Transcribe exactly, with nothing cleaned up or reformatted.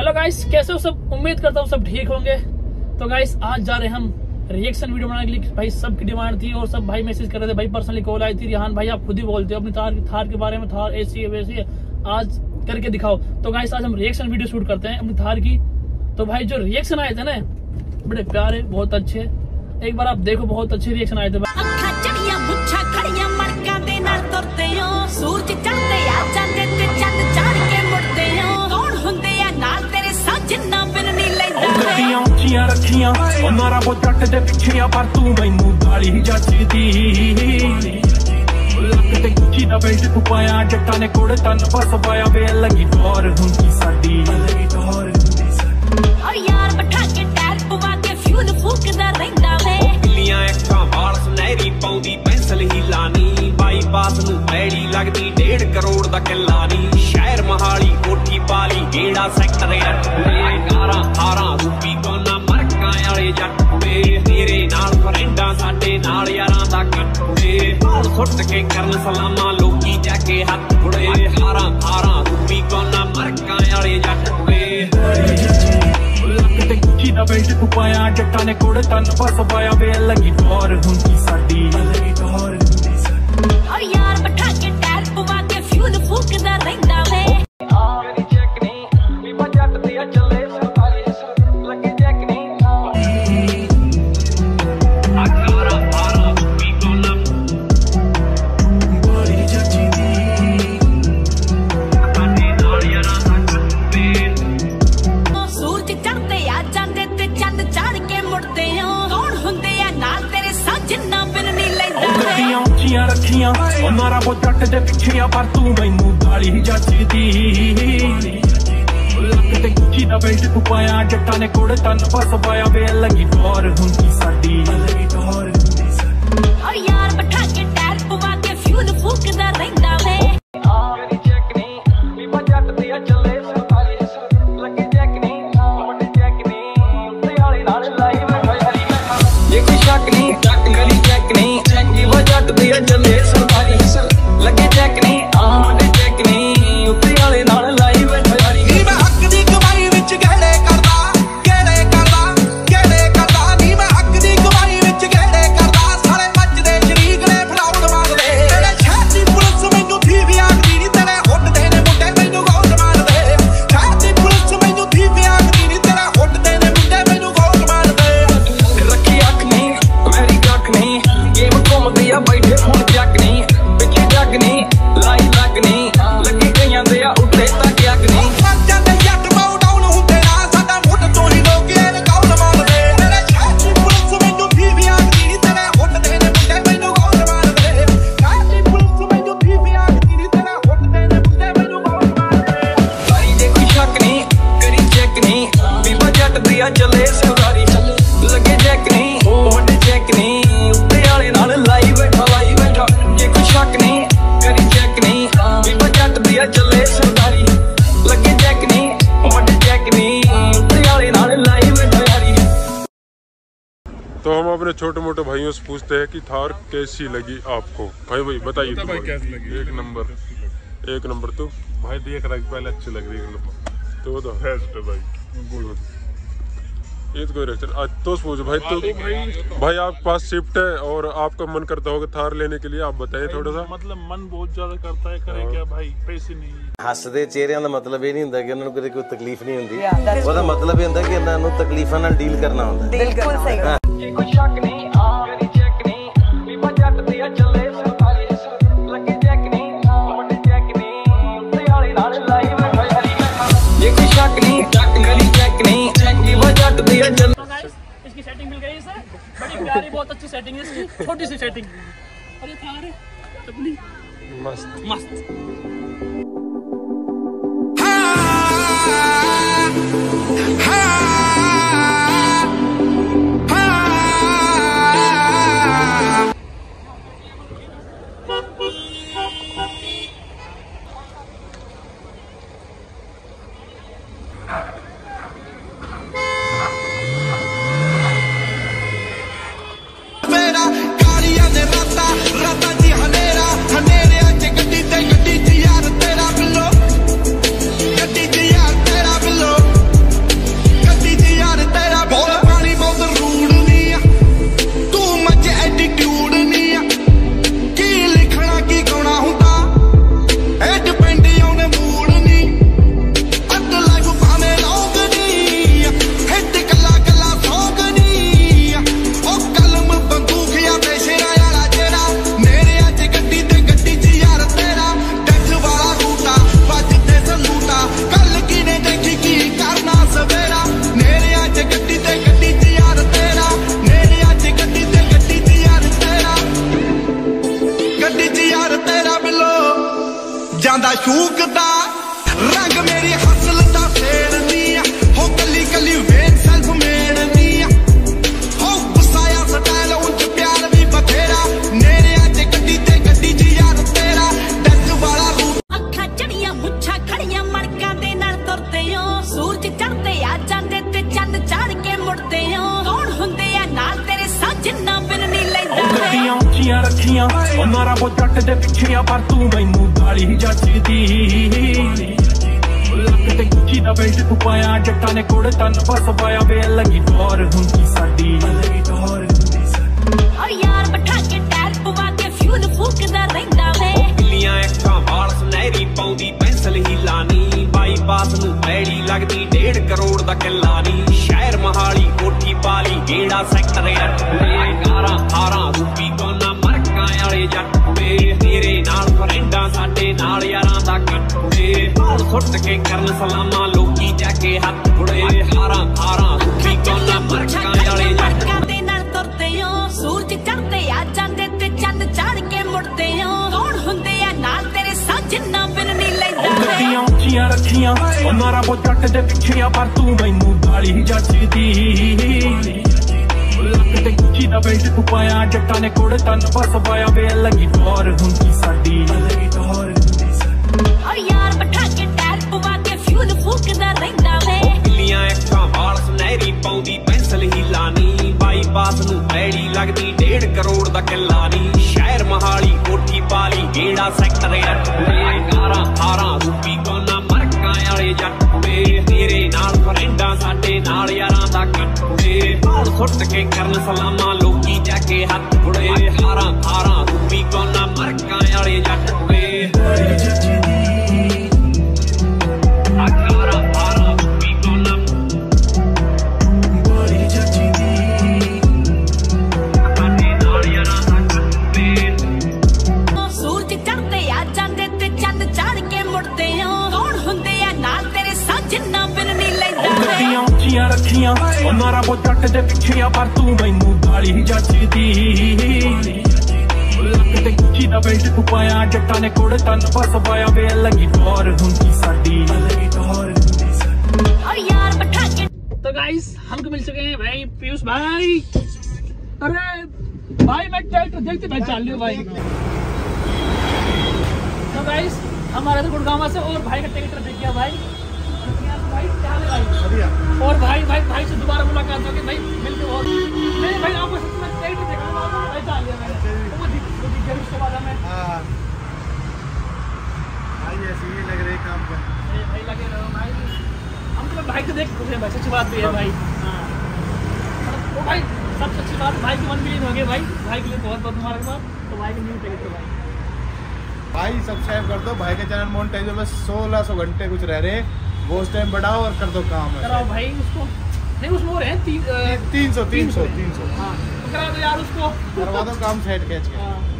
Hello guys, कैसे हो सब? उम्मीद करता हूँ सब ठीक होंगे। तो गाइस आज जा रहे हैं हम रिएक्शन वीडियो बनाने के लिए। भाई सबकी डिमांड थी और सब भाई मैसेज कर रहे थे। भाई पर्सनली कॉल आई थी, रिहान भाई आप खुद ही बोलते हो अपनी थार थार के बारे में, थार ऐसी है वैसी है, आज करके दिखाओ। तो गाइस आज हम रिएक्शन वीडियो शूट करते हैं अपनी थार की। तो भाई जो रिएक्शन आए थे ना बड़े प्यारे, बहुत अच्छे, एक बार आप देखो, बहुत अच्छे रिएक्शन आए थे। रखिया नारा वो जट दे पिछे पर तू मैनू गाली जचदी लक ते गुच्ची दा बेल्ट तू पाया जट्टा ने कोड़े तन बस पाया वे लगी टोर हुंदी साडी लगी टोर हुंदी साडी और यार बैठा के टायर पवा के फ्यूल फूकदा रहिंदा वे बिल्लियां अखां वाल सुनहरी पाउंदी पेंसिल ही लानी बाईपास नू पैड़ी लगदी डेढ़ करोड़ दा किल्ला नी शहर महाली कोठी पाली गेड़ा सेक्टर अठ गारा अठारह रूपी कोना जट मेरे नाल फ्रेंडा साडे नाल यारां दा कट पाल सुट के करन सलामा लोकी जाके हथ फुड़े अठारह अठारह रूपी कोना मरकां वाले जट लक ते गुच्ची दा बेल्ट तू पाया जट्टा ने कोड़े तन बस पाया वे लगी टोर हुंदी साडी लगी टोर हुंदी साडी और यार बैठा के टायर पवा के फ्यूल फूकदा रहिंदा वे मेरी चेक नहीं वी जट ते चले सरकारी लगे चेक नहीं रखिया नारा वो जट दे पिछे पर तू मैनू गाली जचदी लक ते गुच्ची दा बेल्ट तू पाया जट्टा ने कोड़े तन बस पाया वे लगी टोर हुंदी साडी लगी टोर हुंदी साडी और यार बैठा के टायर पवा के फ्यूल फूकदा रहिंदा वे मेरी चेक नहीं वी जट ते चले सरकारी लगे चेक नहीं वड्डे चेक नहीं उत्ते वाले नाल लाइव हरी ये कोई शक नहीं जट गली चेक नहीं चेक वी जट ते चले सरकारी लगे चेक नहीं वड्डे चेक नहीं उत्ते वाले नाल लाइव हरी नी मैं हक दी कमाई विच गेड़े करदा गेड़े करदा गेड़े करदा नी मैं हक दी कमाई विच गेड़े करदा सारे मजदे शरीक ने फराउड मांगदे तेरे शहर दी पुलिस मैनू थी भी आखदी नी तेरे हुट दे ने मुंडे मैनू गौर मारदे शहर दी पुलिस मैनू थी भी आखदी नी तेरे हुट दे ने मुंडे मैनू गौर मारदे रखी अख नहीं मेरी कख नहीं गेम घुमदी आ बैठे हुण जग नहीं पिछे जग नहीं लाई लग नहीं लगी गईयां दे आ उत्ते तक अग नहीं मर जांदे जट माउ डाउन हुंदे ना साडा मुੱਢ ਤੋਂ ਹੀ ਲੋਕ ਇਹ ਗੌਰ ਮਾਰਦੇ ਤੇਰੇ ਸ਼ਹਿਰ ਦੀ ਪੁਲਿਸ ਮੈਨੂੰ ਵੀ ਵੀ ਆਖਦੀ ਨੀ ਤੇਰੇ ਹੁੱਟ ਦੇ ਨੇ ਮੁੰਡੇ ਮੈਨੂੰ ਗੌਰ ਮਾਰਦੇ ਸ਼ਹਿਰ ਦੀ ਪੁਲਿਸ ਮੈਨੂੰ ਵੀ ਵੀ ਆਖਦੀ ਨੀ ਤੇਰੇ ਹੁੱਟ ਦੇ ਨੇ ਮੁੰਡੇ ਮੈਨੂੰ ਗੌਰ ਮਾਰਦੇ ਸਾਰੀ ਦੇ ਕੋਈ ਸ਼ੱਕ ਨਹੀਂ ਕਰੀ ਚੈੱਕ ਨਹੀਂ ਵੀ ਜੱਟ ਦੀ ਆ ਚੱਲੇ ਸਰਦਾਰੀ ਲੱਗੇ ਚੈੱਕ ਨਹੀਂ ਵੱਡੇ ਚੈੱਕ ਨਹੀਂ ਉੱਤੇ ਵਾਲੇ ਨਾਲ ਲਾਈ ਬੈਠਾ ਲਾਈ ਬੈਠਾ ਜੇ ਕੋਈ ਸ਼ੱਕ ਨਹੀਂ ਕਰੀ ਚੈੱਕ ਨਹੀਂ ਵੀ ਜੱਟ ਦੀ ਆ ਚੱਲੇ ਸਰਦਾਰੀ ਲੱਗੇ ਚੈੱਕ ਨਹੀਂ ਵੱਡੇ ਚੈੱਕ ਨਹੀਂ ਉੱਤੇ ਵਾਲੇ ਨਾਲ ਲਾਈ ਬੈਠਾ यारी। तो हम अपने छोटे मोटे भाइयों से पूछते हैं कि थार कैसी लगी आपको। भाई भाई बताइए तो भाई कैसी लगी? एक नंबर एक नंबर तो भाई देख रहा है पहले अच्छी लग रही है तो वो तो बेस्ट है भाई ये तो कोई रिएक्शन आज तो पूछो भाई तो भाई आपके पास शिफ्ट है और आपका मन करता होगा थार लेने के लिए, आप बताइए थोड़ा सा। मतलब मन बहुत ज्यादा करता है, करें क्या भाई, पैसे नहीं। ਹੱਸਦੇ ਚਿਹਰਿਆਂ ਦਾ ਮਤਲਬ ਇਹ ਨਹੀਂ ਹੁੰਦਾ ਕਿ ਉਹਨਾਂ ਨੂੰ ਕਦੇ ਕੋਈ ਤਕਲੀਫ ਨਹੀਂ ਹੁੰਦੀ, ਉਹਦਾ ਮਤਲਬ ਇਹ ਹੁੰਦਾ ਕਿ ਇਹਨਾਂ ਨੂੰ ਤਕਲੀਫਾਂ ਨਾਲ ਡੀਲ ਕਰਨਾ ਹੁੰਦਾ। ਬਿਲਕੁਲ ਸਹੀ ਗੱਲ। ਕੋਈ ਸ਼ੱਕ ਨਹੀਂ ਮੇਰੀ ਚੈੱਕ ਨਹੀਂ ਵੀ ਜੱਟ ਤੇ ਚੱਲੇ ਸਰਕਾਰੀ ਲੱਗੇ ਚੈੱਕ ਨਹੀਂ ਵੱਡੇ ਚੈੱਕ ਨਹੀਂ ਉੱਤੇ ਵਾਲੇ ਨਾਲ ਲਾਈ ਬੈਠਾ ਹਰੀ ਜੇ ਕੋਈ ਸ਼ੱਕ ਨਹੀਂ ਜੱਟ ਗਲੀ ਚੈੱਕ ਨਹੀਂ ਚੈੱਕ ਵੀ ਜੱਟ ਤੇ ਚੱਲੇ। इसकी सेटिंग मिल गई है, बड़ी प्यारी बहुत अच्छी सेटिंग है इसकी, छोटी सी सेटिंग और ये थार है अपनी मस्त मस्त। कालिया ने राता राता जी हनेरा हनेरे अच गड्डी ते गड्डी च यार ते सूरज चढ़ते आ जांदे ते चंद चढ़ के मुड़दे हो कौन हुंदे आ नाल तेरे साजना बिन नहीं लैंदा ਗੱਡੀਆਂ ਉੱਚੀਆਂ ਰੱਖੀਆਂ ਉਹਨਾਂ ਰੱਬੋ ਜੱਟ ਦੇ ਪਿੱਛੇ ਆ ਪਰ ਤੂੰ ਮੈਨੂੰ ਗਾਲੀ ਜੱਜਦੀ ਲੱਕ ਤੇ ਗੁੱਚੀ ਦਾ ਬੈਲਟ ਤੂੰ ਪਾਇਆ ਜੱਟਾਂ ਨੇ ਕੋੜੇ ਤਨ ਫਸਵਾਇਆ ਵੇ ਲੱਗੀ ਟੌਰ ਹੁੰਦੀ ਸਾਡੀ ਓ ਯਾਰ ਬਿਠਾ ਕੇ ਟਾਇਰ ਪਵਾ ਕੇ ਫਿਊਲ ਫੂਕਦਾ ਰਹਿੰਦਾ ਵੇ ਬਿੱਲੀਆਂ ਅੱਖਾਂ ਵਾਲ ਸੁਨਹਿਰੀ ਪਾਉਂਦੀ ਪੈਨਸਲ ਹੀ ਲਾਨੀ ਬਾਈਪਾਸ ਨੂੰ ਪੈੜੀ ਲੱਗਦੀ ਡੇਢ ਕਰੋੜ ਦਾ ਕਿੱਲਾ ਨੀ ਸ਼ਹਿਰ ਮਹਾਲੀ ਕੋਠੀ ਪਾਲੀ ਗੇੜਾ ਸੈਕਟਰ ਅੱਠ ਅਠਾਰਾਂ ਅਠਾਰਾਂ ਰੂਪੀ ਕੋਨਾ ਮਰਕਾਂ ਵਾਲੇ ਜੱਟ ਕੁੜੇ ਤੇਰੇ ਨਾਲ ਫਰੈਂਡਾਂ ਸਾਡੇ ਨਾਲ ਯਾਰਾਂ ਦਾ ਕੱਟ ਕੁੜੇ ਹਾਲ ਸੁੱਟ ਕੇ ਕਰਨ ਸਲਾਮਾਂ ਲੋਕੀ ਜਾ ਕੇ ਹੱਥ ਕੁੜੇ ਅਠਾਰਾਂ ਅਠਾਰਾਂ ਰੂਪੀ ਕੋਨਾ ਮਰਕਾਂ ਵਾਲੇ ਜੱਟ ਦੇ ਨਾਲ ਤੁਰਦੇ ਹੋ ਸੂਰਜ ਚੜ੍ਹਦੇ ਆ ਜਾਂਦੇ ਤੇ ਚੰਦ ਚੜ੍ਹ ਕੇ ਮੁੜਦੇ ਹੋ ਕੌਣ ਹੁੰਦੇ ਆ ਨਾਲ ਤੇਰੇ ਸਾਜਣਾ ਬਿਨ ਨਹੀਂ ਲੈਂਦਾ ਗੱਡੀਆਂ ਉੱਚੀਆਂ ਰੱਖੀਆਂ ਉਹਨਾਂ ਰੱਬੋ ਜੱਟ ਦੇ ਪਿੱਛੇ ਆ ਪਰ ਤੂੰ ਮੈਨੂੰ ਗਾਲੀ ਜੱਜਦੀ ਲੱਕ ਤੇ ਗੁੱਚੀ ਦਾ ਬੈਲਟ ਤੂੰ ਪਾਇਆ ਜੱਟਾਂ ਨੇ ਕੋੜੇ ਤਨ ਫਸਵਾਇਆ ਵੇ ਲੱਗੀ ਟੌਰ ਹੁੰਦੀ ਸਾਡੀ ਓ ਯਾਰ ਬਿਠਾ ਕੇ ਟਾਇਰ ਪਵਾ ਕੇ ਫਿਊਲ ਫੂਕਦਾ ਰਹਿੰਦਾ ਵੇ ਬਿੱਲੀਆਂ ਅੱਖਾਂ ਵਾਲ ਸੁਨਹਿਰੀ ਪਾਉਂਦੀ ਪੈਨਸਲ ਹੀ ਲਾਨੀ ਬਾਈਪਾਸ ਨੂੰ ਪੈੜੀ ਲੱਗਦੀ ਡੇਢ ਕਰੋੜ ਦਾ ਕਿੱਲਾ ਨੀ ਸ਼ਹਿਰ ਮਹਾਲੀ ਕੋਠੀ ਪਾਲੀ ਗੇੜਾ ਸੈਕਟਰ ਅੱਠ ਅਠਾਰਾਂ ਅਠਾਰਾਂ ਰੂਪੀ ਕੋਨਾ ਮਰਕਾਂ ਵਾਲੇ ਜੱਟ ਕੁੜੇ ਤੇਰੇ ਨਾਲ ਫਰੈਂਡਾਂ ਸਾਡੇ ਨਾਲ ਯਾਰਾਂ ਦਾ ਕੱਟ ਕੁੜੇ ਹਾਲ ਸੁੱਟ ਕੇ ਕਰਨ ਸਲਾਮਾਂ ਲੋਕੀ ਜਾ ਕੇ ਹੱਥ ਕੁੜੇ ਅਠਾਰਾਂ ਅਠਾਰਾਂ ਰੂਪੀ ਕੋਨਾ ਮਰਕਾਂ ਵਾਲੇ ਜੱਟ ਕੁੜੇ ਸੂਰਜ ਚੜ੍ਹਦੇ ਆ ਜਾਂਦੇ ਤੇ ਚੰਦ ਚੜ੍ਹ ਕੇ ਮੁੜਦੇ ਹੋ ਕੌਣ ਹੁੰਦੇ ਆ ਨਾਲ ਤੇਰੇ ਸਾਜਣਾ ਬਿਨ ਨਹੀਂ ਲੈਂਦਾ ਗੱਡੀਆਂ ਉੱਚੀਆਂ ਰੱਖੀਆਂ ਉਹਨਾਂ ਰੱਬੋ ਜੱਟ ਦੇ ਪਿੱਛੇ ਆ ਪਰ ਤੂੰ ਮੈਨੂੰ ਗਾਲੀ ਜੱਜਦੀ ਲੱਕ ਤੇ ਗੁੱਚੀ ਦਾ ਬੈਲਟ ਤੂੰ ਪਾਇਆ ਜੱਟਾਂ ਨੇ ਕੋੜੇ ਤਨ ਫਸਵਾਇਆ ਵੇ ਲੱਗੀ ਟੌਰ ਹੁੰਦੀ ਸਾਡੀ ਓ ਯਾਰ ਬਿਠਾ ਕੇ तो गाइस हमको मिल चुके हैं भाई पीयूष भाई। अरे भाई मैं ट्रैक्टर देखते भाई चाल लियो भाई। तो गाइस हमारा तो गुड़गांव से और भाई का ट्रैक्टर देख गया भाई। भाई क्या है भाई और भाई भाई भाई से दोबारा मुलाकात होगी भाई मिलके और नहीं भाई आपको सच में ट्रैक्टर देखा भाई चाल लिया मैंने तो वो दिख वो दिख गया उसके बाद में हां भाई ऐसे ही लग रहे काम पर भाई लगे रहो भाई हम तो भाई को देख खुश हैं भाई सच्ची बात भी है भाई। हाँ तो भाई सबसे अच्छी बात भाई की वन मिलियन हो गए भाई भाई के लिए बहुत बहुत मुबारकबाद। तो भाई के न्यू टिकट भाई भाई सब्सक्राइब कर दो भाई के चैनल मोनेटाइज में सोलह सौ घंटे कुछ रह रहे वो उस टाइम बढ़ाओ और कर दो काम कराओ भाई उसको नहीं उसमें और है तीन तीन सौ तीन सौ तीन सौ हाँ तो करा दो यार उसको करवा दो काम सेट कैच के। हाँ